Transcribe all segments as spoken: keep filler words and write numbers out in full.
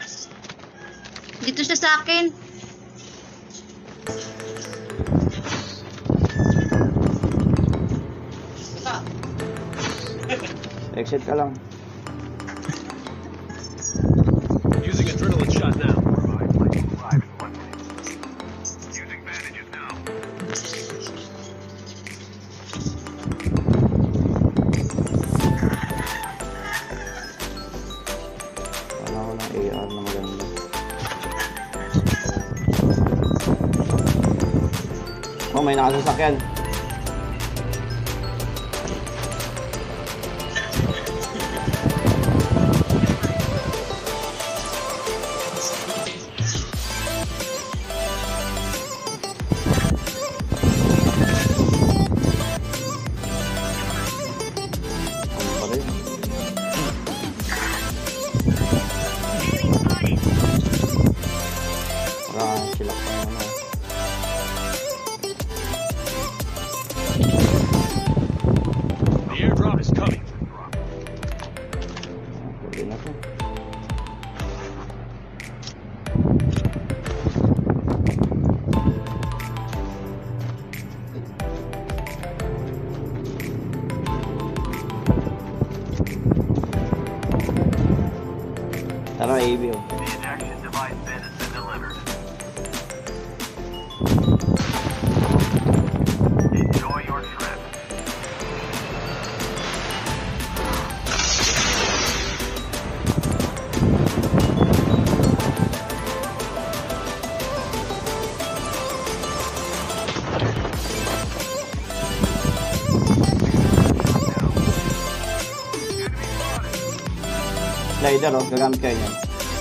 Dito siya sa akin. Exit ka lang. Using adrenaline shot now. Using bandages now. Wala ko ng A R na maganda. Oh, may nakasasakyan. The airdrop is coming. Tara, A B O. The ejection device bin has been delivered. Enjoy your trip. Slider, oh, gagamit kayo niyan.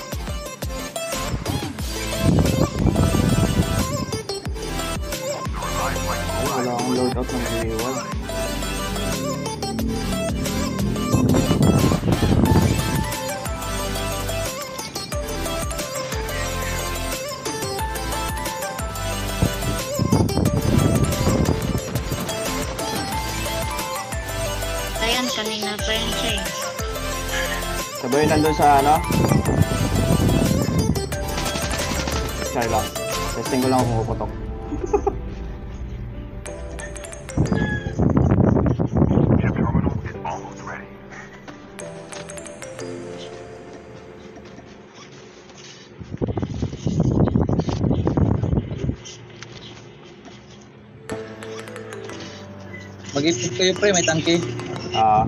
Wala akong loadout ng G one. Ayan, kanina pa yun siya eh. Sabay nandun sa ano? Try lang. Testing ko lang kung puputok. Your terminal is almost ready. Mag-ipot kayo pre, may tangke. Ah.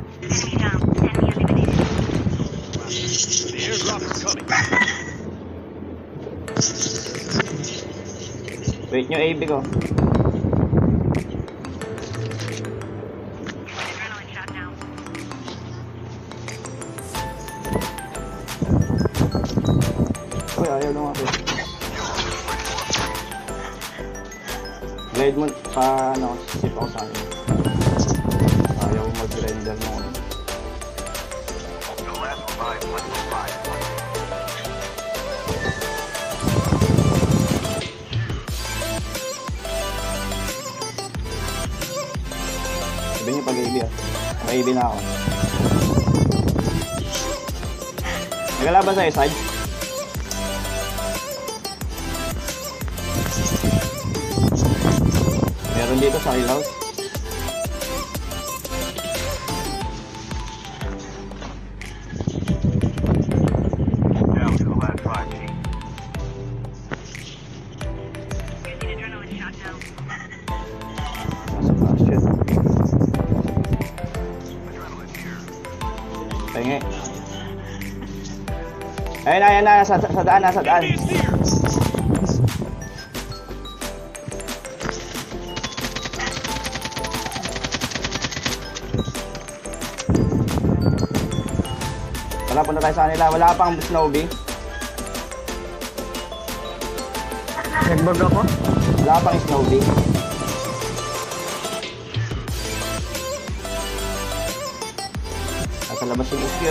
The airdrop is coming. Wait nyo A B ko. Adrenaline shot now. Uy, ayaw lang ako. Glide mo pa ano, sip ako sa akin. Ayaw mag-grinder mo. The last revive was five. Sabi niyo pag-A B ah. Mag-A B na ako. Nagalaban sa'yo, side? Meron dito sa ilaw. Down to the last five team. Using adrenaline shot now. Nasa flash shit. Adrenaline here. Pahingi. Ayun na, ayun na. Sa, sa daan, nasa daan. Wala, punta tayo sa kanila. Wala pang Snowbee. Nagbag ako? Wala pang Snowbee. Nasa labas yung S Q.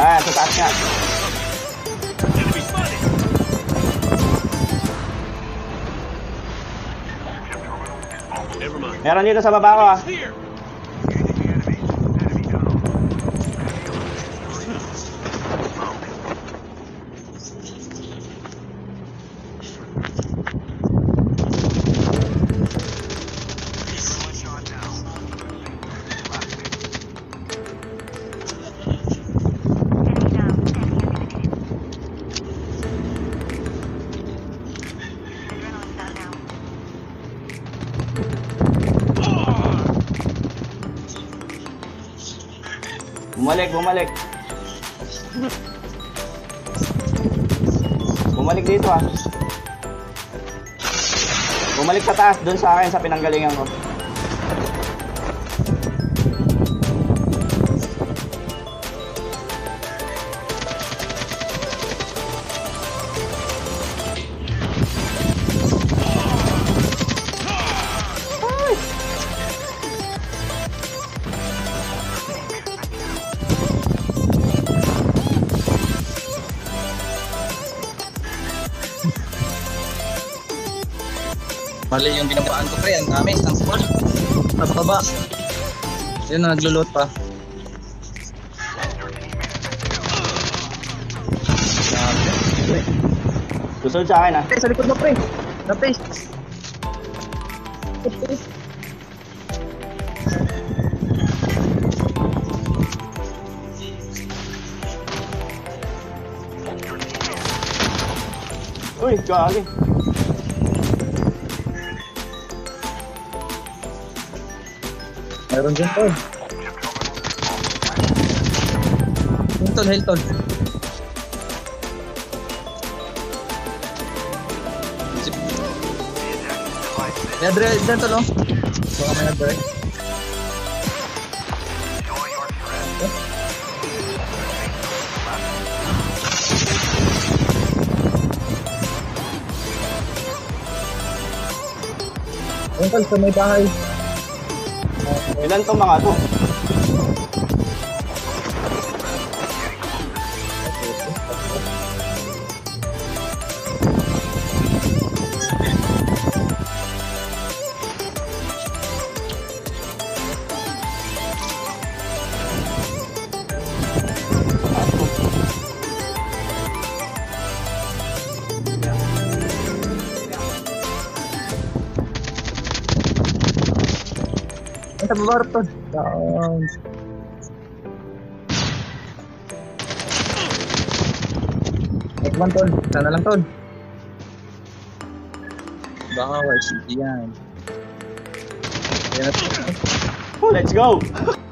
Ayan, sa taas nga. Enemy spotted. Never mind. Meron dito sa baba ko ah. Here. Enemy down. Enemy eliminated. Adrenaline shot now. Bumalik, bumalik. Bumalik dito ah. Bumalik sa taas, dun sa akin, sa pinanggalingan ko. Mali yung binabaan ko pre, ang dami, isang squad. Nababa. Yun na, naglulot pa. Pre, Susunod sa akin ah. pre, sa likod mo pre. Napay. Uy, gagi. Meron dyan tol. Hilton, Hilton. May adre dyan tol oh. Baka may adre. Ayun tol, sa may bahay. Ilan tong mga to? Sa baba tol. Down. Ekman tol, sana lang tol. Baka Y Z G yan. Yan na tol. Oh, let's go!